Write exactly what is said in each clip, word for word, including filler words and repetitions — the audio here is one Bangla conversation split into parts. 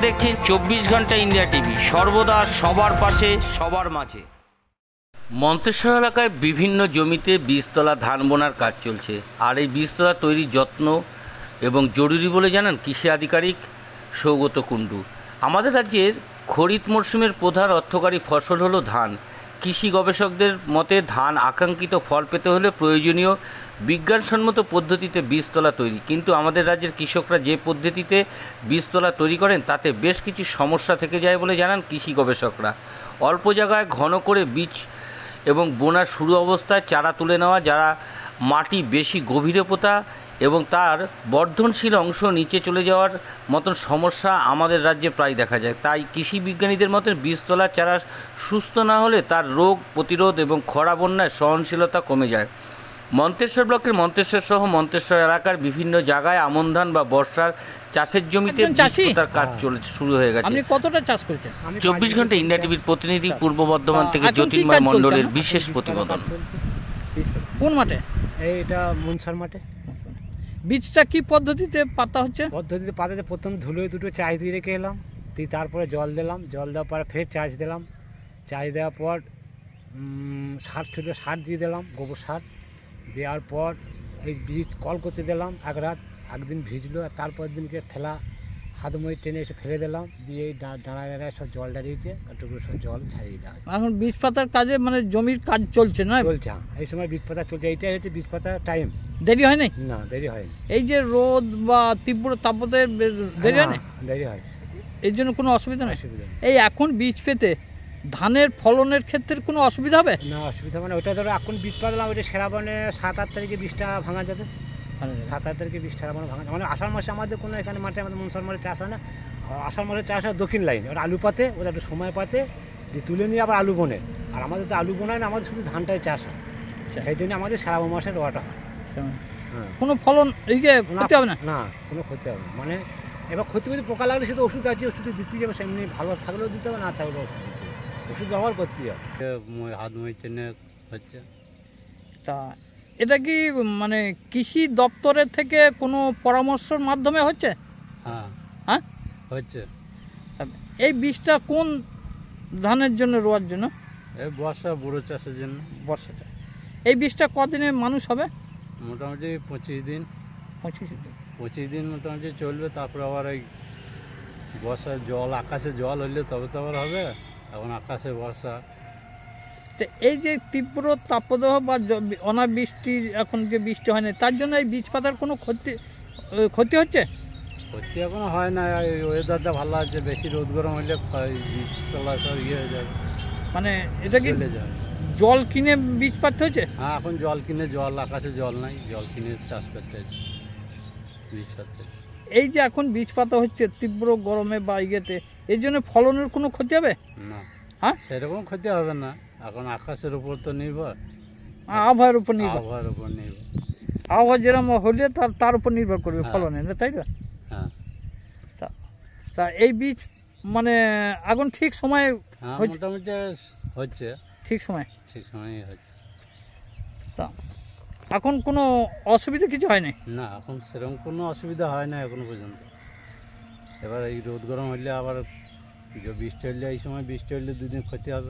দেখছেন চব্বিশ ঘন্টা ইন্ডিয়া টিভি, সর্বদা সবার পাশে সবার মাঝে। মন্তেশ্বর এলাকায় বিভিন্ন জমিতে বীজতলা ধান বোনার কাজ চলছে, আর এই বীজতলা তৈরির যত্ন এবং জরুরি বলে জানান কৃষি আধিকারিক সৌগত কুণ্ডু। আমাদের রাজ্যের খরিফ মরশুমের প্রধান অর্থকারী ফসল হলো ধান। কৃষি গবেষকদের মতে ধান আকাঙ্ক্ষিত ফল পেতে হলে প্রয়োজনীয় বিজ্ঞানসম্মত পদ্ধতিতে বীজতলা তৈরি, কিন্তু আমাদের রাজ্যের কৃষকরা যে পদ্ধতিতে বীজতলা তৈরি করেন তাতে বেশ কিছু সমস্যা থেকে যায় বলে জানান কৃষি গবেষকরা। অল্প জায়গায় ঘন করে বীজ এবং বোনার শুরু অবস্থায় চারা তুলে নেওয়া, যারা মাটি বেশি গভীরে পোতা এবং তার বর্ধনশীল অংশ নিচে চলে যাওয়ার মতন সমস্যা আমাদের রাজ্যে প্রায় দেখা যায়। তাই কৃষি বিজ্ঞানীদের মতে বীজতলার চারা সুস্থ না হলে তার রোগ প্রতিরোধ এবং খরা বন্যায় সহনশীলতা কমে যায়। মন্তেশ্বর ব্লকের মন্তেশ্বর সহ মন্তেশ্বর এলাকার বিভিন্ন জায়গায় আমন ধান বা বর্ষার চাষের জমিতে বীজতলার কাজ চলে শুরু হয়ে গেছে। আপনি কতটা চাষ করেছেন? চব্বিশ ঘন্টা ইন্ডিয়া টিভির প্রতিনিধি পূর্ব বর্ধমান থেকে জ্যোতির্ময় মণ্ডলের বিশেষ প্রতিবেদন। কোন মাঠে? এইটা মুনসার মাঠে। বীজটা কি পদ্ধতিতে পাতা হচ্ছে? পদ্ধতিতে পাতাতে প্রথম ধুলোয় দুটো চাষ দিয়ে রেখে এলাম, দিয়ে তারপরে জল দিলাম, জল দেওয়ার পরে ফের চাষ দিলাম, চাষ দেওয়ার পর সার ছিল সার দিয়ে দিলাম, গোবর সার দেওয়ার পর এই বীজ কল করতে দিলাম এক রাত, একদিন ভিজলো, আর তারপর দিনকে ফেলা হাত মই টেনে এসে ফেলে দিলাম, দিয়ে এই দাঁড়ায় দাঁড়ায় সব জল দাঁড়িয়েছে, একটু সব জল ছাড়িয়ে দেওয়া। এখন বীজ পাতার কাজে মানে জমির কাজ চলছে না? চলছে, এই সময় বীজ পাতা চলছে, এইটাই হচ্ছে বীজ পাতার টাইম। দেরি হয় নাই? না, দেরি হয়নি। এই যে রোদ বা তীব্র তাপতে দেরি হয় না? দেরি হয়, এর জন্য কোনো অসুবিধা নেই। এই এখন বীজ পেতে ধানের ফলনের ক্ষেত্রে কোনো অসুবিধা হবে না? অসুবিধা মানে ওটা ধরো এখন বীজ পাতলাম, ওইটা সেরাবনে সাত আট তারিখে বীজটা ভাঙা যাবে, সাত আট তারিখে বীজ সেরাবনে ভাঙা যাবে। মানে আষাঢ় মাসে আমাদের কোনো এখানে মাঠে আমাদের মনসার মাঠে চাষ হয় না। আষাঢ় মাসে চাষ হয় দক্ষিণ লাইনে, ওটা আলু পাতে, ওটা একটু সময় পাতে দিয়ে তুলে নিয়ে আবার আলু বোনে। আর আমাদের তো আলু বোনায় না, আমাদের শুধু ধানটাই চাষ হয়, সেই জন্য আমাদের শ্রাবণ মাসে রোয়াটা হয়। হ্যাঁ, কোনো ফলন এই যে ক্ষতি হবে না? না, কোনো ক্ষতি হবে না। মানে এবার ক্ষতি যদি পোকা লাগলে সে তো ওষুধ আছে, ওষুধ দিতে যাবে, সেমনি ভালো থাকলেও দিতে হবে, না থাকলেও ওষুধ দিতে হবে, ওষুধ ব্যবহার করতে হবে। হাত মই টেনে হচ্ছে। তা এটা কি মানে কৃষি দপ্তরের থেকে কোনো পরামর্শের মাধ্যমে হচ্ছে? হ্যাঁ হ্যাঁ হচ্ছে। এই বীজটা কোন ধানের জন্য রোয়ার জন্য? এই বর্ষা বুড়ো চাষের জন্য। বর্ষা চাষ। এই বীজটা কদিনে মানুষ হবে? মোটামুটি পঁচিশ দিন। পঁচিশ দিন পঁচিশ দিন মোটামুটি চলবে, তারপরে আবার এই বর্ষার জল, আকাশে জল হলে তবে তো আবার হবে, এখন আকাশে বর্ষা। তো এই যে তীব্র তাপদাহ বা অনাবৃষ্টি, এখন যে বৃষ্টি হয় না, তার জন্য এই বীজ পাতার কোনো ক্ষতি ক্ষতি হচ্ছে? ক্ষতি এখনো হয় না, ওয়েদারটা ভালো আছে, বেশি রোদ গরম হলে বীজ তলা সব ইয়ে হয়ে যাবে। মানে এটা কি জল কিনে বীজ পাতে হচ্ছে? হ্যাঁ, এখন জল কিনে, জল আকাশে জল নাই, জল কিনে চাষ করতে হচ্ছে বীজ পাতে। এই যে এখন বীজ পাতা হচ্ছে তীব্র গরমে বা ইয়েতে, এর জন্য ফলনের কোনো ক্ষতি হবে না? হ্যাঁ, সেরকম ক্ষতি হবে না, এখন আকাশের উপর তো নির্ভর, আবহাওয়ার উপর নির্ভর। আবহাওয়ার উপর নির্ভর, আবহাওয়া যেরকম হলে তার তার উপর নির্ভর করবে ফলনের, তাই তো? হ্যাঁ। তা এই বীজ মানে এখন ঠিক সময় মোটামুটি হচ্ছে, ঠিক সময় ঠিক সময়ই হচ্ছে। তা এখন কোনো অসুবিধা কিছু হয় না? না, এখন সেরকম কোনো অসুবিধা হয় না এখনো পর্যন্ত। এবার এই রোদ গরম হলে আবার বৃষ্টি হলে, এই সময় বৃষ্টি হলে দুদিন ক্ষতি হবে।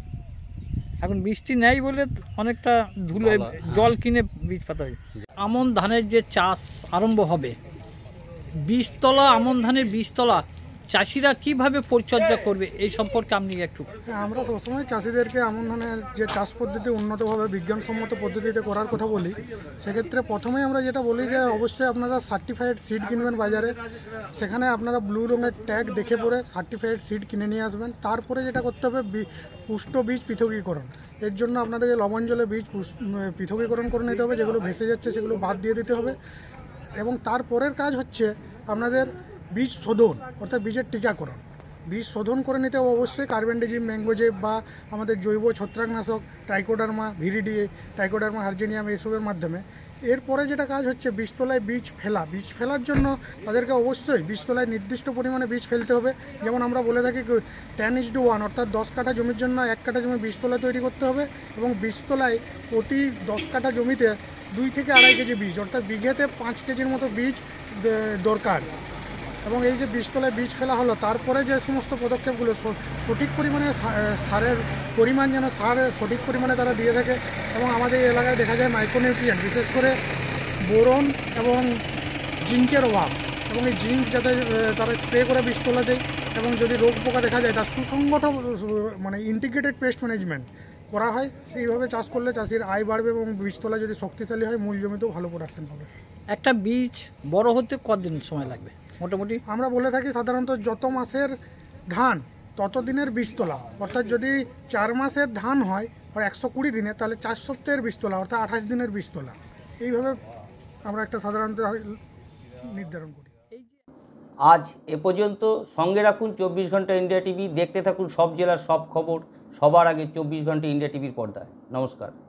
এখন বৃষ্টি নেই বলে অনেকটা ধুলো, জল কিনে বীজ পাতা হয়। আমন ধানের যে চাষ আরম্ভ হবে, বীজতলা, আমন ধানের বীজতলা চাষিরা কিভাবে পরিচর্যা করবে এই সম্পর্কে আপনি একটু? আমরা সবসময় চাষিদেরকে আমন ধানের যে চাষ পদ্ধতি উন্নতভাবে বিজ্ঞানসম্মত পদ্ধতিতে করার কথা বলি। সেক্ষেত্রে প্রথমেই আমরা যেটা বলি যে অবশ্যই আপনারা সার্টিফাইড সিড কিনবেন বাজারে, সেখানে আপনারা ব্লু রঙের ট্যাগ দেখে পরে সার্টিফাইড সিড কিনে নিয়ে আসবেন। তারপরে যেটা করতে হবে পুষ্ট বীজ পৃথকীকরণ। এর জন্য আপনাদেরকে লবণ জলে বীজ পৃথকীকরণ করে নিতে হবে, যেগুলো ভেসে যাচ্ছে সেগুলো বাদ দিয়ে দিতে হবে। এবং তারপরের কাজ হচ্ছে আপনাদের বীজ শোধন, অর্থাৎ বীজের টিকাকরণ। বীজ শোধন করে নিতে হবে অবশ্যই কার্বেন্ডিজিম, ম্যাঙ্গোজেব বা আমাদের জৈব ছত্রাকনাশক ট্রাইকোডার্মা ভিরিডি, ট্রাইকোডার্মা হার্জেনিয়াম, এইসবের মাধ্যমে। এরপরে যেটা কাজ হচ্ছে বীজতলায় বীজ ফেলা। বীজ ফেলার জন্য তাদেরকে অবশ্যই বীজতলায় নির্দিষ্ট পরিমাণে বীজ ফেলতে হবে। যেমন আমরা বলে থাকি টেন ইস টু ওয়ান, অর্থাৎ দশ কাঠা জমির জন্য এক কাঠা জমি বীজতলা তৈরি করতে হবে। এবং বীজতলায় প্রতি দশ কাঠা জমিতে দুই থেকে আড়াই কেজি বীজ, অর্থাৎ বিঘেতে পাঁচ কেজির মতো বীজ দরকার। এবং এই যে বীজতলায় বীজ ফেলা হলো তারপরে যে সমস্ত পদক্ষেপগুলো স- সঠিক পরিমাণে সা- সারের পরিমাণ যেন সার সঠিক পরিমাণে তারা দিয়ে থাকে এবং আমাদের এই এলাকায় দেখা যায় মাইক্রোনিউট্রিয়েন্ট বিশেষ করে বোরন এবং জিঙ্কের অভাব এবং এই জিঙ্ক যাতে আহ, তারা স্প্রে করে বীজতলা দেয় এবং যদি রোগ পোকা দেখা যায় তার সুসংগত আহ, মানে ইন্টিগ্রেটেড পেস্ট ম্যানেজমেন্ট করা হয়, সেইভাবে চাষ করলে চাষির আয় বাড়বে এবং বীজতলা যদি শক্তিশালী হয় মূল জমিতেও ভালো প্রোডাকশন হবে। একটা বীজ বড় হতে কতদিন সময় লাগবে মোটামুটি? আমরা বলে থাকি সাধারণত যত মাসের ধান তত দিনের বীজতলা, অর্থাৎ যদি চার মাসের ধান হয় আর একশো কুড়ি দিনে তাহলে চার সপ্তাহের বীজতলা অর্থাৎ আঠাশ দিনের বীজতলা, এইভাবে আমরা একটা সাধারণত নির্ধারণ করি। আজ এ পর্যন্ত। সঙ্গে রাখুন চব্বিশ ঘন্টা ইন্ডিয়া টিভি। দেখতে থাকুন সব জেলার সব খবর সবার আগে চব্বিশ ঘন্টা ইন্ডিয়া টিভির পর্দায়। নমস্কার।